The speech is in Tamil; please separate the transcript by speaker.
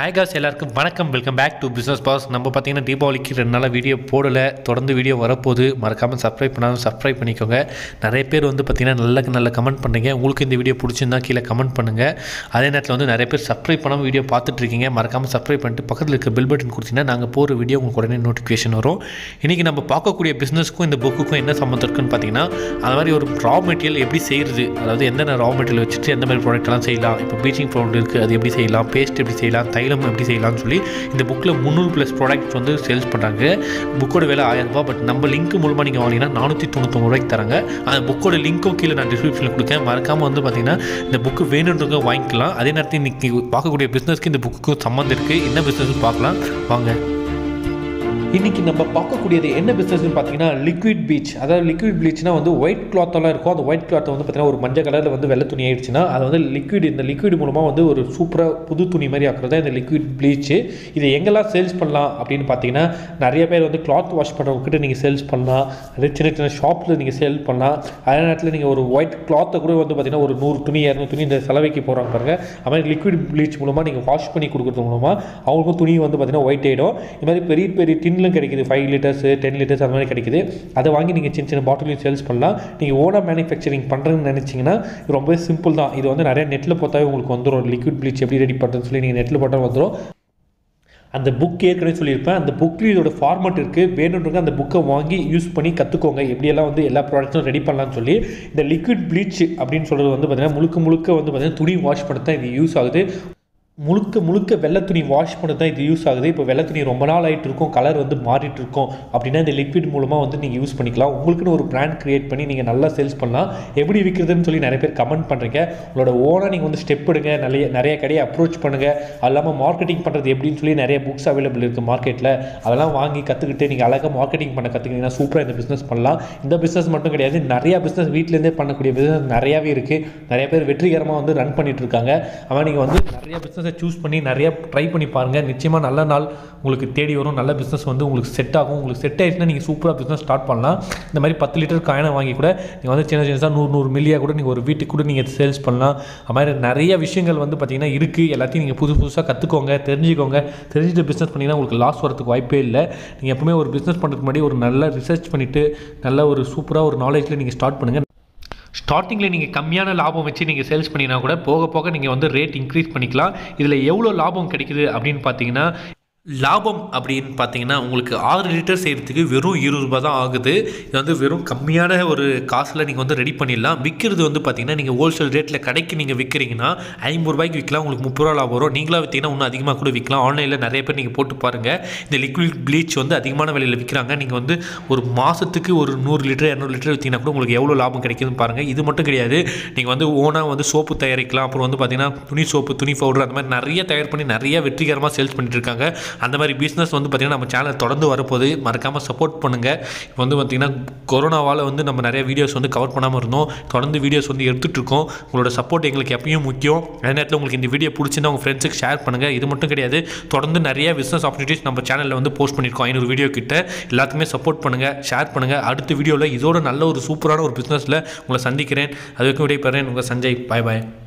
Speaker 1: ஹாய் காஸ் எல்லாருக்கும் வணக்கம். Welcome back to business boss. நம்ம பார்த்தீங்கன்னா தீபாவளிக்கு 2 நாளாக வீடியோ போடலை, தொடர்ந்து வீடியோ வரப்போகுது. மறக்காமல் சப்ஸ்கிரைப் பண்ணாலும் சப்ஸ்கிரைப் பண்ணிக்கோங்க. நிறைய பேர் பார்த்தீங்கன்னா நல்ல கமெண்ட் பண்ணுறீங்க. உங்களுக்கு இந்த வீடியோ பிடிச்சிருந்தா கீழே கமெண்ட் பண்ணுங்கள். அதே நேரத்தில் நிறைய பேர் சப்ஸ்கிரைப் பண்ணாமல் வீடியோ பார்த்துட்ருக்கீங்க. மறக்காமல் சப்ஸ்கிரைப் பண்ணிட்டு பக்கத்தில் இருக்க பெல் பட்டன் கொடுத்தீங்கன்னா நாங்கள் போகிற வீடியோ உங்களுக்கு உடனே நோட்டிஃபிகேஷன் வரும். இன்றைக்கி நம்ம பார்க்கக்கூடிய பிஸ்னஸ்க்கும் இந்த புக்குக்கும் என்ன சம்மந்தம் இருக்குன்னு பார்த்தீங்கன்னா, அது மாதிரி ஒரு ரா மெட்டீரியல் எப்படி செய்கிறது, அதாவது எந்தெந்த ரா மெட்டீரியல் வச்சுட்டு எந்த மாதிரி ப்ராடக்ட்லாம் செய்யலாம். இப்போ ப்ளீச்சிங் பவுடர் இருக்குது, அது எப்படி செய்யலாம், பேஸ்ட் எப்படி செய்யலாம், தைலம் எப்படி செய்யலாம்னு சொல்லி இந்த புக்கில் 300+ ப்ராடக்ட்ஸ் சேல்ஸ் பண்ணுறாங்க. புக்கோட விலை 1000 ரூபாய். பட் நம்ம லிங்க் மூலமாக நீங்கள் வாங்கினீங்கன்னா 499 ரூபாய்க்கு தராங்க. அந்த புக்கோட லிங்க்கும் கீழே நான் டிஸ்கிரிப்ஷனில் கொடுக்கேன். மறக்காமல் பார்த்தீங்கன்னா இந்த புக்கு வேணுன்றவங்க வாங்கிக்கலாம். அதே நேரத்தில் இன்றைக்கி பார்க்கக்கூடிய பிஸ்னஸ்க்கு இந்த புக்குக்கும் சம்மந்தம் இருக்குது. என்ன பிஸ்னஸ்ன்னு பார்க்கலாம் வாங்க. இன்றைக்கி நம்ம பார்க்கக்கூடியது என்ன பிஸ்னஸ்னு பார்த்தீங்கன்னா லிக்விட் ப்ளீச். அதாவது லிக்விட் ப்ளீச்னா ஒயிட் கிளாத்தெல்லாம் இருக்கும். அந்த ஒயிட் கிளாத்தை பார்த்தீங்கன்னா ஒரு மஞ்சள் கலரில் வெள்ளை துணி ஆயிடுச்சுன்னா அதை இந்த லிக்விட் மூலமாக ஒரு சூப்பராக புது துணி மாதிரி ஆக்குறது இந்த லிக்விட் ப்ளீச்சு. இதை எங்கெல்லாம் சேல்ஸ் பண்ணலாம் அப்படின்னு பார்த்தீங்கன்னா, நிறைய பேர் கிளாத் வாஷ் பண்ணுறவங்ககிட்ட நீங்கள் சேல்ஸ் பண்ணலாம். அதே சின்ன ஷாப்பில் நீங்கள் சேல் பண்ணலாம். அதே நேரத்தில் நீங்கள் ஒரு ஒயிட் கிளாத்தை கூட பார்த்தீங்கன்னா ஒரு 100 துணி 200 துணி இந்த செலவைக்கு போகிறாங்க பாருங்கள். அது மாதிரி லிக்விட் ப்ளீச் மூலமாக நீங்கள் வாஷ் பண்ணி கொடுக்குறது மூலமாக அவங்களுக்கும் துணி பார்த்தீங்கன்னா ஒயிட் ஆகிடும். இது மாதிரி பெரிய பெரிய டின்லும் கிடைக்குது, 5 லிட்டர்ஸ் 10 லிட்டர்ஸ் அந்த மாதிரி கிடைக்குது. அதை வாங்கி நீங்கள் சின்ன பாட்டிலையும் சேல்ஸ் பண்ணலாம். நீங்கள் ஓனாக மேனுஃபேக்சரிங் பண்ணுறதுன்னு நினச்சிங்கன்னா ரொம்ப சிம்பிள் தான். இது நிறைய நெட்டில் பார்த்தாவே உங்களுக்கு வந்துடும். லிக்விட் ப்ளீச் எப்படி ரெடி பண்ணுறதுன்னு சொல்லி நீங்கள் நெட்டில் போட்டால் வந்துடும். அந்த புக் ஏற்கனவே சொல்லியிருப்பேன். அந்த புக்கில் இதோட ஃபார்மேட் இருக்குது. வேணுன்றவங்க அந்த புக்கை வாங்கி யூஸ் பண்ணி கற்றுக்கோங்க, எப்படியெல்லாம் எல்லா ப்ராடக்ட்ஸும் ரெடி பண்ணலாம்னு சொல்லி. இந்த லிக்விட் ப்ளீச் அப்படின்னு சொல்கிறது பார்த்தீங்கன்னா முழுக்க பார்த்தீங்கன்னா துணி வாஷ் பண்ண தான் இது யூஸ் ஆகுது. முழுக்க வெள்ளை துணி வாஷ் பண்ண தான் இது யூஸ் ஆகுது. இப்போ வெள்ளை துணி ரொம்ப நாள் ஆகிட்டு இருக்கும், கலர் மாறிட்டு இருக்கும் அப்படின்னா இந்த லிக்விட் மூலமாக நீங்கள் யூஸ் பண்ணிக்கலாம். உங்களுக்குன்னு ஒரு பிராண்ட் க்ரியேட் பண்ணி நீங்கள் நல்லா சேல்ஸ் பண்ணலாம். எப்படி விற்கிறதுன்னு சொல்லி நிறைய பேர் கமெண்ட் பண்ணுறீங்க. உங்களோட ஓனாக நீங்கள் ஸ்டெப் எடுங்க, நிறைய கடையை அப்ரோச் பண்ணுங்கள். அது இல்லாமல் மார்க்கெட்டிங் பண்ணுறது எப்படின்னு சொல்லி நிறைய புக்ஸ் அவைலபிள் இருக்குது மார்க்கெட்டில். அதெல்லாம் வாங்கி கற்றுக்கிட்டு நீங்கள் அழகாக மார்க்கெட்டிங் பண்ண கற்றுக்கிட்டீங்கன்னா சூப்பராக இந்த பிஸ்னஸ் பண்ணலாம். இந்த பிஸ்னஸ் மட்டும் கிடையாது, நிறையா பிஸ்னஸ் வீட்டிலேருந்தே பண்ணக்கூடிய பிஸ்னஸ் நிறையாவே இருக்குது. நிறைய பேர் வெற்றிகரமாக ரன் பண்ணிட்டு இருக்காங்க. ஆனால் நீங்கள் நிறைய பிஸ்னஸ் சூஸ் பண்ணி நிறைய ட்ரை பண்ணி பாருங்கள். நிச்சயமாக நல்ல நாள் உங்களுக்கு தேடி வரும். நல்ல பிஸ்னஸ் உங்களுக்கு செட் ஆகும். உங்களுக்கு செட் ஆகிடுச்சுன்னா நீங்கள் சூப்பராக பிஸ்னஸ் ஸ்டார்ட் பண்ணலாம். இந்த மாதிரி 10 லிட்டர் காயினை வாங்கி கூட நீங்கள் சின்ன 100 மில்லியாக கூட நீங்கள் ஒரு வீட்டுக்கு கூட நீங்கள் சேல்ஸ் பண்ணலாம். அது மாதிரி நிறைய விஷயங்கள் பார்த்தீங்கன்னா இருக்குது. எல்லாத்தையும் நீங்கள் புதுசாக கற்றுக்கோங்க, தெரிஞ்சுட்டு பிஸ்னஸ் பண்ணிங்கன்னா உங்களுக்கு லாஸ் வரதுக்கு வாய்ப்பே இல்லை. நீங்கள் எப்பவுமே ஒரு பிஸ்னஸ் பண்ணுறதுக்கு முன்னாடி ஒரு நல்ல ரிசர்ச் பண்ணிவிட்டு நல்ல ஒரு சூப்பராக ஒரு நாலேஜில் நீங்கள் ஸ்டார்ட் பண்ணுங்கள். ஸ்டார்டிங்கில் நீங்கள் கம்மியான லாபம் வச்சு நீங்கள் சேல்ஸ் பண்ணினா கூட போக நீங்கள் ரேட் இன்க்ரீஸ் பண்ணிக்கலாம். இதில் எவ்வளோ லாபம் கிடைக்குது அப்படின்னு பார்த்தீங்கன்னா, லாபம் அப்படின்னு பார்த்தீங்கன்னா உங்களுக்கு 6 லிட்டர் செய்கிறதுக்கு வெறும் 20 ரூபாய் தான் ஆகுது. இது வெறும் கம்மியான ஒரு காசில் நீங்கள் ரெடி பண்ணிடலாம். விற்கிறது பார்த்தீங்கன்னா நீங்கள் ஹோல்சேல் ரேட்டில் கடைக்கு நீங்கள் விற்கிறீங்கன்னா 50 ரூபாய்க்கு விற்கலாம். உங்களுக்கு 30 ரூபா லாபம் வரும். நீங்களாக விற்றீங்கன்னா இன்னும் அதிகமாக கூட விற்கலாம். ஆன்லைனில் நிறைய பேர் நீங்கள் போட்டு பாருங்கள். இந்த லிக்விட் ப்ளீச் அதிகமான விலையில் விற்கிறாங்க. நீங்கள் ஒரு மாதத்துக்கு ஒரு 100 லிட்டர் 200 லிட்டர் விற்றீங்கன்னா கூட உங்களுக்கு எவ்வளோ லாபம் கிடைக்குதுன்னு பாருங்கள். இது மட்டும் கிடையாது, நீங்கள் ஓனாக சோப்பு தயாரிக்கலாம். அப்புறம் பார்த்தீங்கன்னா துணி சோப்பு, துணி பவுடர் அந்த மாதிரி நிறைய தயார் பண்ணி நிறைய வெற்றிகரமாக சேல்ஸ் பண்ணிட்டு இருக்காங்க. அந்த மாதிரி பிஸ்னஸ் பார்த்தீங்கன்னா நம்ம சேனல் தொடர்ந்து வரப்போது. மறக்காமல் சப்போர்ட் பண்ணுங்கள். இப்போ பார்த்தீங்கன்னா கொரோனாவால் நம்ம நிறைய வீடியோஸ் கவர் பண்ணாமல் இருந்தோம். தொடர்ந்து வீடியோஸ் எடுத்துகிட்டு இருக்கோம். உங்களோட சப்போர்ட் எங்களுக்கு எப்பயும் முக்கியம். அதே நேரத்தில் உங்களுக்கு இந்த வீடியோ பிடிச்சிருந்தா உங்கள் ஃப்ரெண்ட்ஸுக்கு ஷேர் பண்ணுங்கள். இது மட்டும் கிடையாது, தொடர்ந்து நிறைய பிஸ்னஸ் ஆப்பர்ச்சுனிட்டிஸ் நம்ம சேனலில் போஸ்ட் பண்ணியிருக்கோம். 500 வீடியோ கிட்ட. எல்லாத்துக்குமே சப்போர்ட் பண்ணுங்கள், ஷேர் பண்ணுங்கள். அடுத்த வீடியோவில் இதோட நல்ல ஒரு சூப்பரான ஒரு பிஸ்னஸில் உங்களை சந்திக்கிறேன். அதுக்கு விடைபெறேன். உங்கள் சஞ்சய். பாய் பாய்.